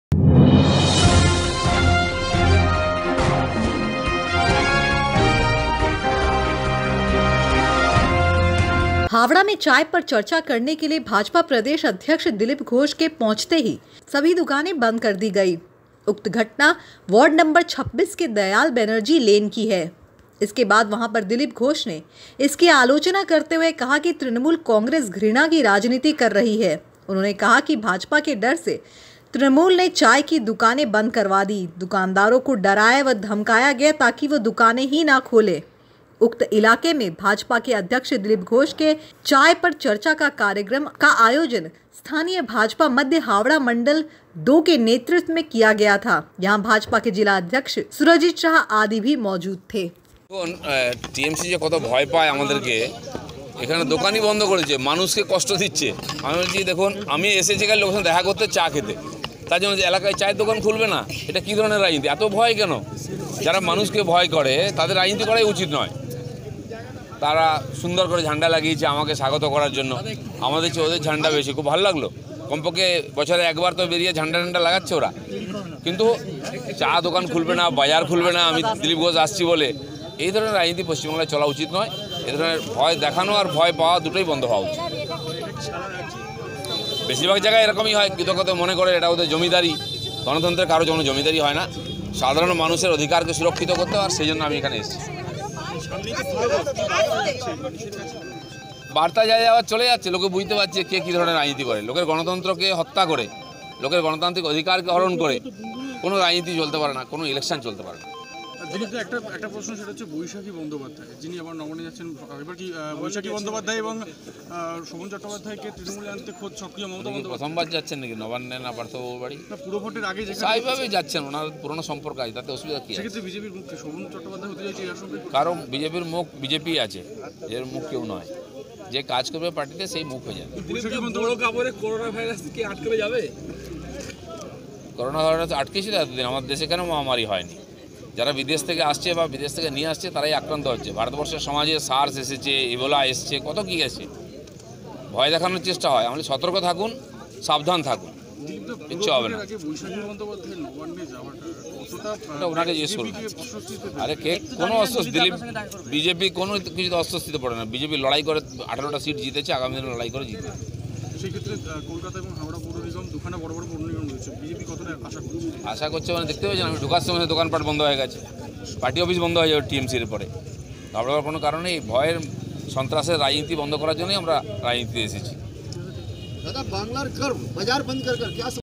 हावड़ा में चाय पर चर्चा करने के लिए भाजपा प्रदेश अध्यक्ष दिलीप घोष के पहुंचते ही सभी दुकानें बंद कर दी गई। उक्त घटना वार्ड नंबर 26 के दयाल बनर्जी लेन की है। इसके बाद वहां पर दिलीप घोष ने इसकी आलोचना करते हुए कहा कि तृणमूल कांग्रेस घृणा की राजनीति कर रही है। उन्होंने कहा कि भाजपा के डर से तृणमूल ने चाय की दुकानें बंद करवा दी। दुकानदारों को डराया व धमकाया गया ताकि वो दुकानें ही ना खोले। उक्त इलाके में भाजपा के अध्यक्ष दिलीप घोष के चाय पर चर्चा का कार्यक्रम का आयोजन स्थानीय भाजपा मध्य हावड़ा मंडल 2 के नेतृत्व में किया गया था। यहां भाजपा के जिला अध्यक्ष सुरजीत शाह आदि भी मौजूद थे। টিএমসি যে কত ভয় পায় আমাদেরকে, এখানে দোকানই বন্ধ করেছে, মানুষকে কষ্ট দিচ্ছে। আমি বলছি দেখুন, আমি এসেছি কাল লোকের দেখা করতে, চা খেতে, তার জন্য যে এলাকায় চায়ের দোকান খুলবে না, এটা কী ধরনের রাজনীতি? এত ভয় কেন? যারা মানুষকে ভয় করে তাদের রাজনীতি করাই উচিত নয়। তারা সুন্দর করে ঝান্ডা লাগিয়েছে আমাকে স্বাগত করার জন্য, আমাদের চেয়ে ওদের ঝান্ডা বেশি, খুব ভালো লাগলো। কমপক্ষে বছরে একবার তো বেরিয়ে ঝান্ডা লাগাচ্ছে ওরা, কিন্তু চা দোকান খুলবে না, বাজার খুলবে না, আমি দিলীপ ঘোষ আসছি বলে। এই ধরনের রাজনীতি পশ্চিমবাংলায় চলা উচিত নয়। এই ধরনের ভয় দেখানো আর ভয় পাওয়া দুটোই বন্ধ হওয়া উচিত। বেশিরভাগ জায়গায় এরকমই হয়, কৃতজ্ঞতা মনে করে এটা ওদের জমিদারি। গণতন্ত্রের কারো কোনো জমিদারি হয় না, সাধারণ মানুষের অধিকারকে সুরক্ষিত করতে হয়, আর সেই জন্য আমি এখানে এসেছি। বার্তা যায় যাওয়ার চলে যাচ্ছে, লোকে বুঝতে পারছে কে কী ধরনের রাজনীতি করে। লোকের গণতন্ত্রকে হত্যা করে, লোকের গণতান্ত্রিক অধিকারকে হরণ করে কোনো রাজনীতি চলতে পারে না, কোনো ইলেকশন চলতে পারে না। একটা প্রশ্ন, সেটা হচ্ছে বৈশাখী বন্দ্যোপাধ্যায়, যিনি আবার নবান্নে যাচ্ছেন। এবার কি বৈশাখী বন্দ্যোপাধ্যায় এবং শোভন চট্টোপাধ্যায়কে তৃণমূলে আনতে খোঁজ সক্রিয় মমতা বন্দ্যোপাধ্যায় প্রথমবার যাচ্ছেন নাকি নবান্নে না পার্থবাবুর বাড়ি? পুরো ভোটের আগে স্বাভাবিকভাবেই যাচ্ছেন, ওনার পুরোনো সম্পর্ক আছে, তাতে অসুবিধা কী? সেক্ষেত্রে বিজেপির মুখ শোভন চট্টোপাধ্যায় হতে যাচ্ছে এই আসলে? কারণ বিজেপির মুখ বিজেপি আছে, এর মুখ কেউ নয়। যে কাজ করবে পার্টিতে সেই মুখ হয়ে যাবে। করোনা ভাইরাস কি আটকে যাবে? করোনা ভাইরাস আটকেছিল এতদিন, আমার দেশে কেন মহামারী হয়নি? যারা বিদেশ থেকে আসছে বা বিদেশ থেকে নিয়ে আসছে তারাই আক্রান্ত হচ্ছে। ভারতবর্ষের সমাজে সার্স এসেছে, ইবোলা এসছে, কত কী এসছে। ভয় দেখানোর চেষ্টা হয়। আমাদের সতর্ক থাকুন, সাবধান থাকুন, কিচ্ছু হবে না। ওনাকে জিজ্ঞেস করুন। আরে কে কোনো অস্বস্তি? দিলীপ বিজেপি কোনো কিছু অস্বস্তিতে পড়ে না। বিজেপি লড়াই করে 18টা সিট জিতেছে, আগামী দিনে লড়াই করে জিতবে। সেক্ষেত্রে কলকাতা এবং হাওড়া পৌর নিগম দুখানা বড় বড় পৌর নিগম রয়েছে, বিজেপি কতটা আশা করছে? মানে দেখতে পেয়েছেন, আমি ঢোকার সময় দোকানপাট বন্ধ হয়ে গেছে, পার্টি অফিস বন্ধ হয়ে যাবে টিএমসির পরে। ঘাবড়াবার কোনো কারণে এই ভয়ের সন্ত্রাসের রাজনীতি বন্ধ করার জন্যই আমরা রাজনীতিতে এসেছি। দাদা, বাংলার কর্ম বাজার বন্ধ কর